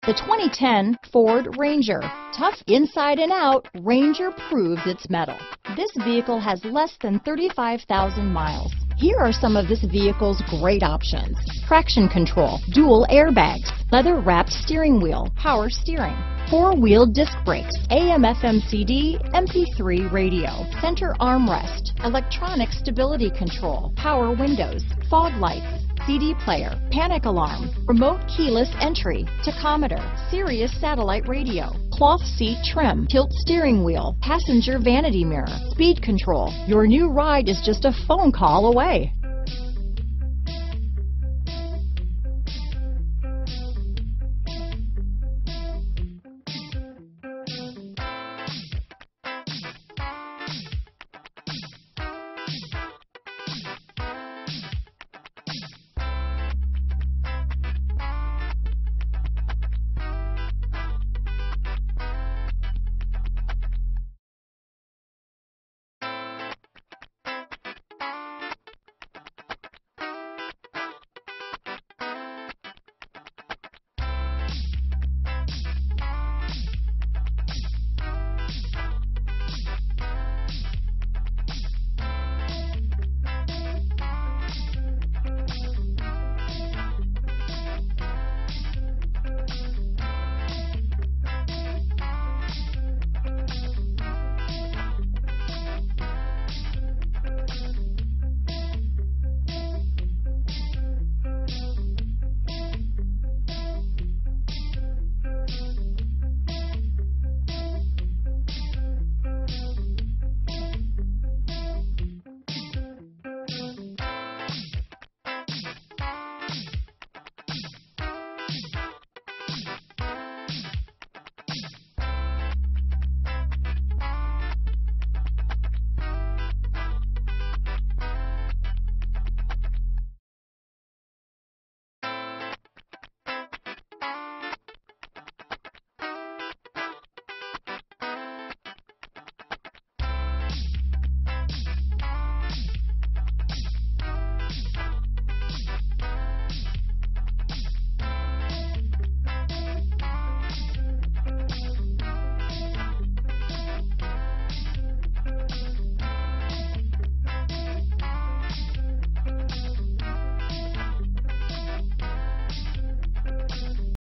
The 2010 Ford Ranger. Tough inside and out, Ranger proves its mettle. This vehicle has less than 35,000 miles. Here are some of this vehicle's great options: traction control, dual airbags, leather-wrapped steering wheel, power steering, four-wheel disc brakes, AM/FM CD, MP3 radio, center armrest, electronic stability control, power windows, fog lights, CD player, panic alarm, remote keyless entry, tachometer, Sirius satellite radio, cloth seat trim, tilt steering wheel, passenger vanity mirror, speed control. Your new ride is just a phone call away.